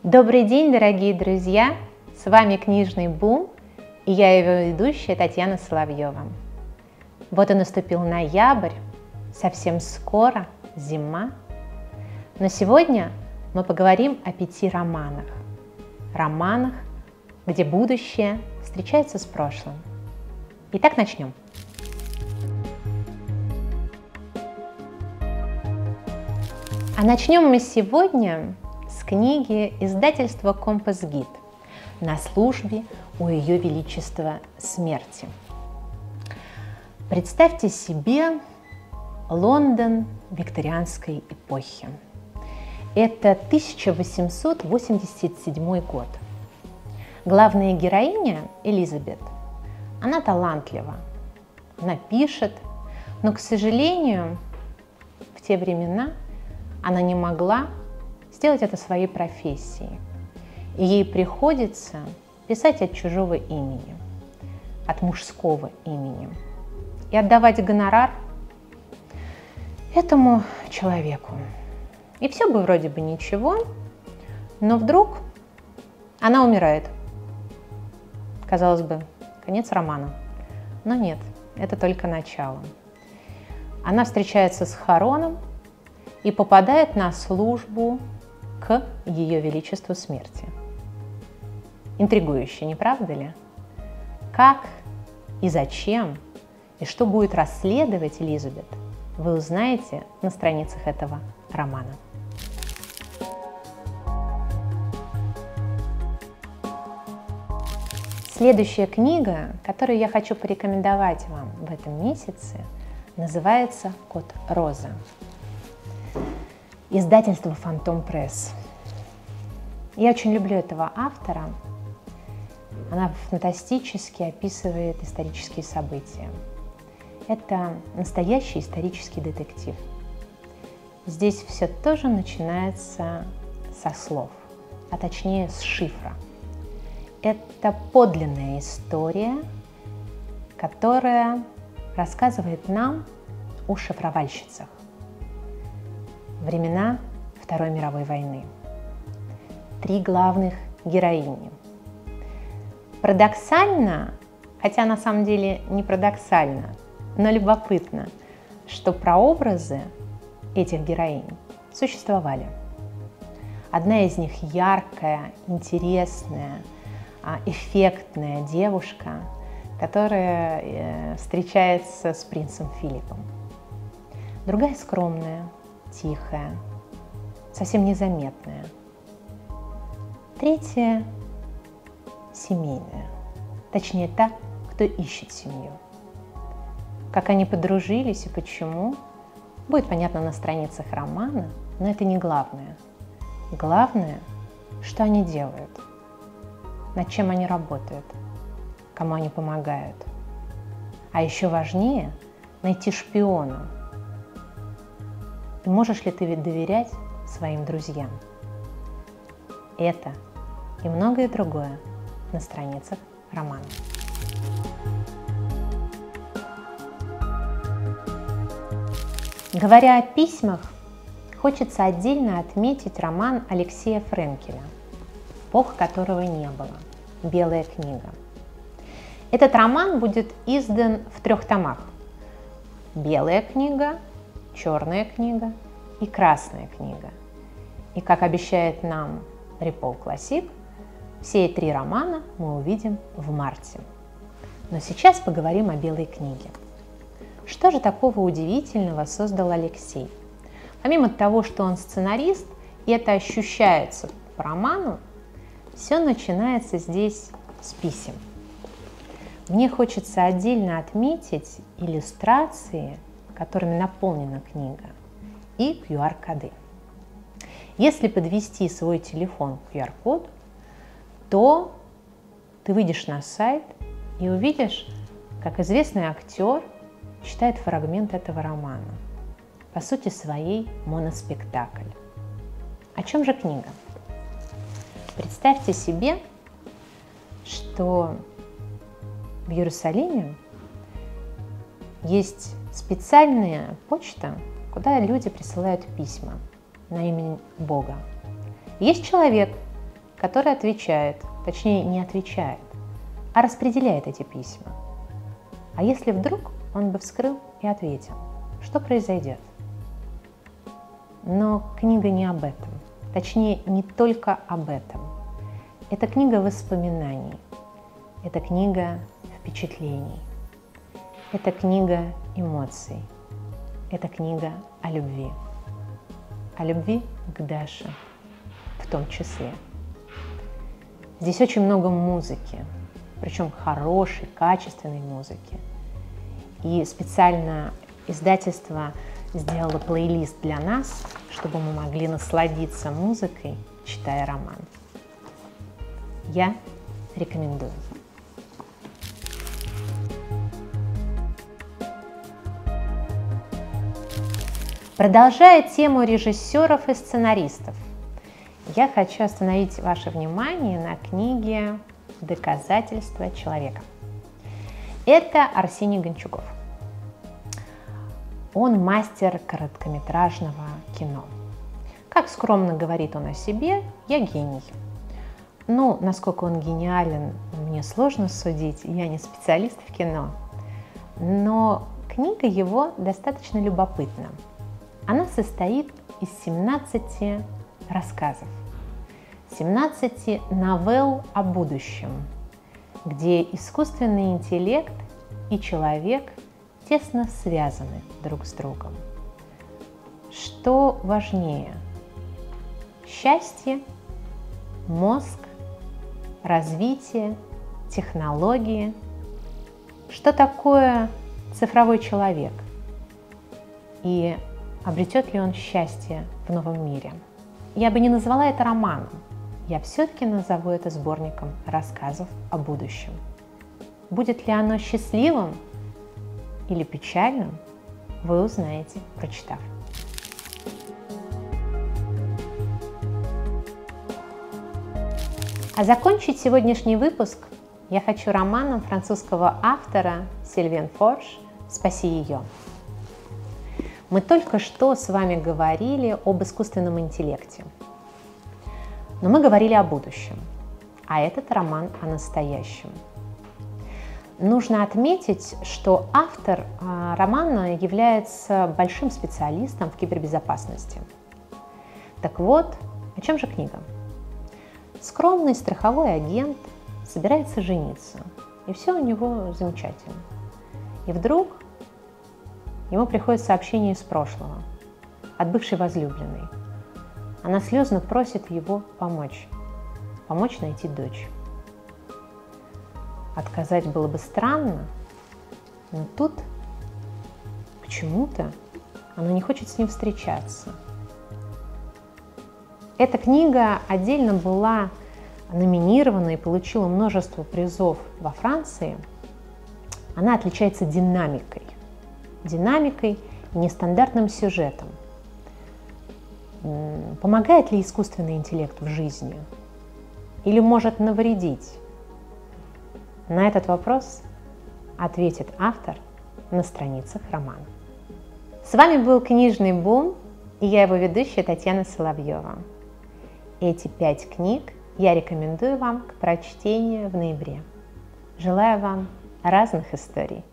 Добрый день, дорогие друзья! С вами Книжный бум, и я его ведущая Татьяна Соловьева. Вот и наступил ноябрь, совсем скоро зима. Но сегодня мы поговорим о 5 романах. Романах, где будущее встречается с прошлым. Итак, начнем. А начнем мы сегодня с книги издательства «Компас Гид» «На службе у Ее Величества смерти». Представьте себе Лондон викторианской эпохи. Это 1887 год. Главная героиня Элизабет, она талантлива, она пишет, но, к сожалению, в те времена она не могла сделать это своей профессией. И ей приходится писать от чужого имени, от мужского имени, и отдавать гонорар этому человеку. И все бы вроде бы ничего, но вдруг она умирает. Казалось бы, конец романа. Но нет, это только начало. Она встречается с Хароном и попадает на службу к Ее Величеству смерти. Интригующе, не правда ли? Как и зачем, и что будет расследовать Элизабет, вы узнаете на страницах этого романа. Следующая книга, которую я хочу порекомендовать вам в этом месяце, называется «Кот Роза». Издательство «Фантом Пресс». Я очень люблю этого автора. Она фантастически описывает исторические события. Это настоящий исторический детектив. Здесь все тоже начинается со слов, а точнее с шифра. Это подлинная история, которая рассказывает нам о шифровальщицах. Времена Второй мировой войны. 3 главных героини. Парадоксально, хотя на самом деле не парадоксально, но любопытно, что прообразы этих героинь существовали. Одна из них яркая, интересная, эффектная девушка, которая встречается с принцем Филиппом. Другая скромная, тихая, совсем незаметная. Третья семейная, точнее та, кто ищет семью. Как они подружились и почему, будет понятно на страницах романа, но это не главное. Главное, что они делают, над чем они работают, кому они помогают. А еще важнее найти шпиона. И можешь ли ты доверять своим друзьям? Это и многое другое на страницах романа. Говоря о письмах, хочется отдельно отметить роман Алексея Френкеля, эпох которого не было, «Белая книга». Этот роман будет издан в 3 томах. «Белая книга», «Черная книга» и «Красная книга». И, как обещает нам Репол Классик, все 3 романа мы увидим в марте. Но сейчас поговорим о «Белой книге». Что же такого удивительного создал Алексей? Помимо того, что он сценарист, и это ощущается по роману, все начинается здесь с писем. Мне хочется отдельно отметить иллюстрации, которыми наполнена книга, и QR-коды. Если подвести свой телефон к QR-коду, то ты выйдешь на сайт и увидишь, как известный актер читает фрагмент этого романа. По сути своей моноспектакль. О чем же книга? Представьте себе, что в Иерусалиме есть специальная почта, куда люди присылают письма на имя Бога. Есть человек, который отвечает, точнее не отвечает, а распределяет эти письма. А если вдруг он бы вскрыл и ответил, что произойдет? Но книга не об этом, точнее не только об этом. Это книга воспоминаний, это книга впечатлений, это книга эмоций, это книга о любви к Даше в том числе. Здесь очень много музыки, причем хорошей, качественной музыки. И специально издательство сделало плейлист для нас, чтобы мы могли насладиться музыкой, читая роман. Я рекомендую. Продолжая тему режиссеров и сценаристов, я хочу остановить ваше внимание на книге «Доказательства человека». Это Арсений Гончугов. Он мастер короткометражного кино. Как скромно говорит он о себе, я гений. Ну, насколько он гениален, мне сложно судить, я не специалист в кино. Но книга его достаточно любопытна. Она состоит из 17 рассказов, 17 новелл о будущем, где искусственный интеллект и человек тесно связаны друг с другом. Что важнее? Счастье, мозг, развитие, технологии? Что такое цифровой человек? И обретет ли он счастье в новом мире? Я бы не назвала это романом. Я все-таки назову это сборником рассказов о будущем. Будет ли оно счастливым или печальным, вы узнаете, прочитав. А закончить сегодняшний выпуск я хочу романом французского автора Сильвен Форш «Спаси ее». Мы только что с вами говорили об искусственном интеллекте, но мы говорили о будущем, а этот роман о настоящем. Нужно отметить, что автор романа является большим специалистом в кибербезопасности. Так вот, о чем же книга? Скромный страховой агент собирается жениться, и все у него замечательно. И вдруг ему приходит сообщение из прошлого от бывшей возлюбленной. Она слезно просит его помочь найти дочь. Отказать было бы странно, но тут почему-то она не хочет с ним встречаться. Эта книга отдельно была номинирована и получила множество призов во Франции. Она отличается динамикой и нестандартным сюжетом. Помогает ли искусственный интеллект в жизни? Или может навредить? На этот вопрос ответит автор на страницах романа. С вами был «Книжный бум» и я его ведущая Татьяна Соловьева. Эти 5 книг я рекомендую вам к прочтению в ноябре. Желаю вам разных историй.